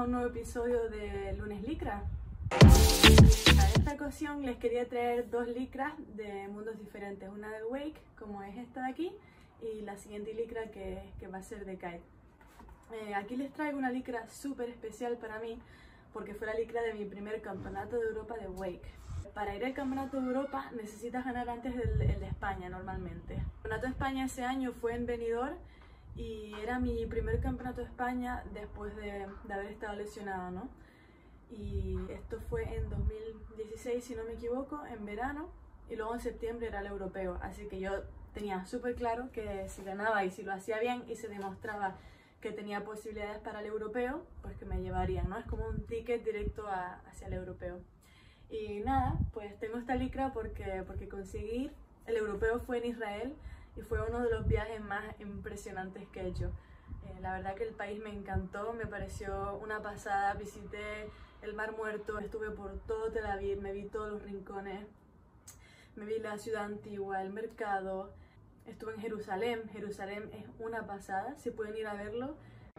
un nuevo episodio de Lunes Licra. En esta ocasión les quería traer dos licras de mundos diferentes, una del Wake, como es esta de aquí, y la siguiente licra que va a ser de Kite. Aquí les traigo una licra súper especial para mí, porque fue la licra de mi primer campeonato de Europa de Wake. Para ir al campeonato de Europa necesitas ganar antes el de España normalmente. El campeonato de España ese año fue en Benidorm y era mi primer campeonato de España después de haber estado lesionada, ¿no? Y esto fue en 2016, si no me equivoco, en verano, y luego en septiembre era el europeo, así que yo tenía súper claro que si ganaba y si lo hacía bien y se demostraba que tenía posibilidades para el europeo, pues que me llevarían, ¿no? Es como un ticket directo hacia el europeo. Y nada, pues tengo esta licra porque conseguí el europeo fue en Israel y fue uno de los viajes más impresionantes que he hecho. La verdad que el país me encantó, me pareció una pasada, visité el Mar Muerto, estuve por todo Tel Aviv, me vi todos los rincones, me vi la ciudad antigua, el mercado, estuve en Jerusalén. Jerusalén es una pasada, si pueden ir a verlo.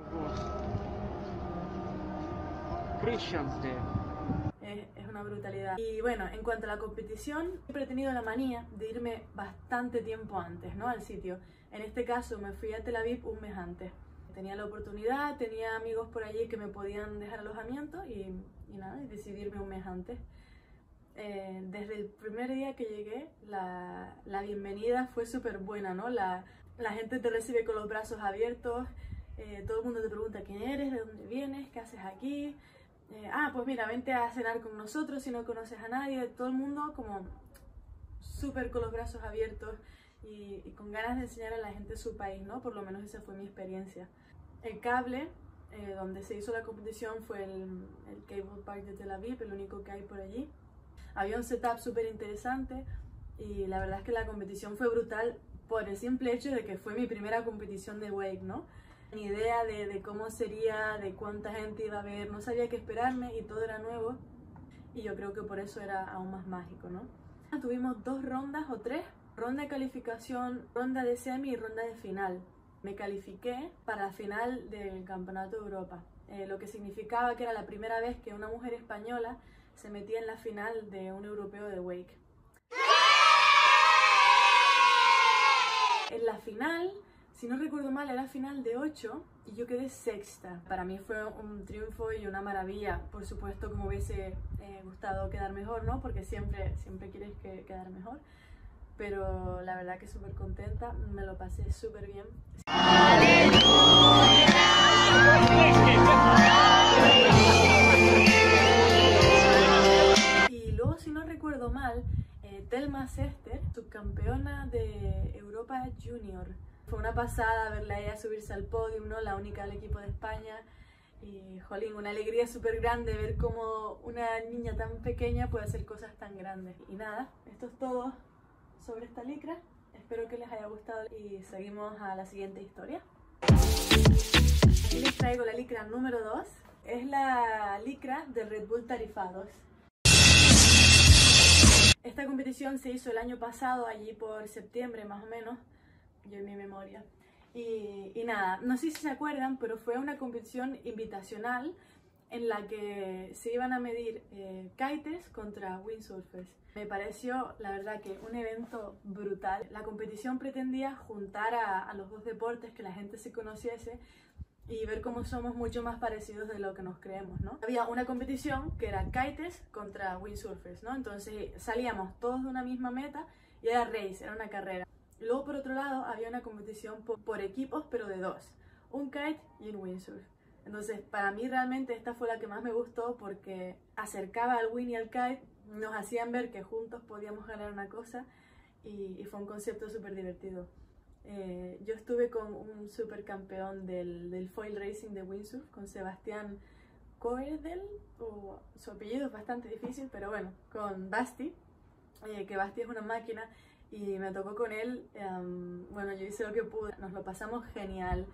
Christians Day. Es una brutalidad. Y bueno, en cuanto a la competición, siempre he tenido la manía de irme bastante tiempo antes, ¿no? Al sitio. En este caso me fui a Tel Aviv un mes antes. Tenía la oportunidad, tenía amigos por allí que me podían dejar alojamiento y nada, y decidí irme un mes antes. Desde el primer día que llegué, la bienvenida fue súper buena, ¿no? La gente te recibe con los brazos abiertos, todo el mundo te pregunta quién eres, de dónde vienes, qué haces aquí. Pues mira, vente a cenar con nosotros si no conoces a nadie. Todo el mundo como súper con los brazos abiertos y con ganas de enseñar a la gente su país, ¿no? Por lo menos esa fue mi experiencia. El cable, donde se hizo la competición, fue el Cable Park de Tel Aviv, el único que hay por allí. Había un setup súper interesante y la verdad es que la competición fue brutal por el simple hecho de que fue mi primera competición de Wake, ¿no? Ni idea de cómo sería, de cuánta gente iba a ver, no sabía qué esperarme y todo era nuevo y yo creo que por eso era aún más mágico, ¿no? Tuvimos 2 rondas o 3, ronda de calificación, ronda de semi y ronda de final. Me califiqué para la final del Campeonato de Europa, lo que significaba que era la primera vez que una mujer española se metía en la final de un europeo de Wake. En la final, si no recuerdo mal, era final de 8 y yo quedé sexta. Para mí fue un triunfo y una maravilla. Por supuesto, como hubiese gustado quedar mejor, ¿no? Porque siempre quieres quedar mejor. Pero la verdad que súper contenta, me lo pasé súper bien. Y luego, si no recuerdo mal, Thelma Sester, subcampeona de Europa Junior. Fue una pasada verla a ella subirse al podio, ¿no? La única del equipo de España. Y, jolín, una alegría súper grande ver cómo una niña tan pequeña puede hacer cosas tan grandes. Y nada, esto es todo sobre esta licra. Espero que les haya gustado y seguimos a la siguiente historia. Aquí les traigo la licra número 2. Es la licra de Red Bull Tarifados. Esta competición se hizo el año pasado, allí por septiembre más o menos, yo en mi memoria. Y nada, no sé si se acuerdan, pero fue una competición invitacional en la que se iban a medir kites contra windsurfers. Me pareció, la verdad, que un evento brutal. La competición pretendía juntar a los dos deportes, que la gente se conociese y ver cómo somos mucho más parecidos de lo que nos creemos, ¿no? Había una competición que era kites contra windsurfers, ¿no? Entonces salíamos todos de una misma meta y era race, era una carrera. Luego, por otro lado, había una competición por equipos, pero de 2, un kite y un windsurf. Entonces, para mí realmente esta fue la que más me gustó porque acercaba al wind y al kite, nos hacían ver que juntos podíamos ganar una cosa y fue un concepto súper divertido. Yo estuve con un supercampeón del foil racing de windsurf, con Sebastián Coedel, o su apellido es bastante difícil, pero bueno, con Basti, que Basti es una máquina. Y me tocó con él, bueno, yo hice lo que pude, nos lo pasamos genial.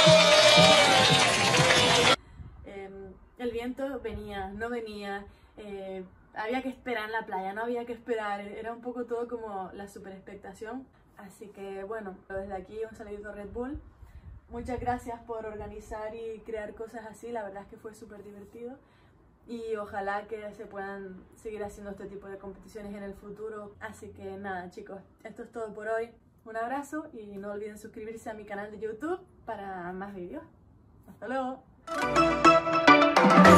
El viento venía, no venía, había que esperar en la playa, no había que esperar, era un poco todo como la super expectación. Así que bueno, desde aquí un saludito a Red Bull, muchas gracias por organizar y crear cosas así, la verdad es que fue súper divertido. Y ojalá que se puedan seguir haciendo este tipo de competiciones en el futuro. Así que nada, chicos, esto es todo por hoy. Un abrazo y no olviden suscribirse a mi canal de YouTube para más vídeos. ¡Hasta luego!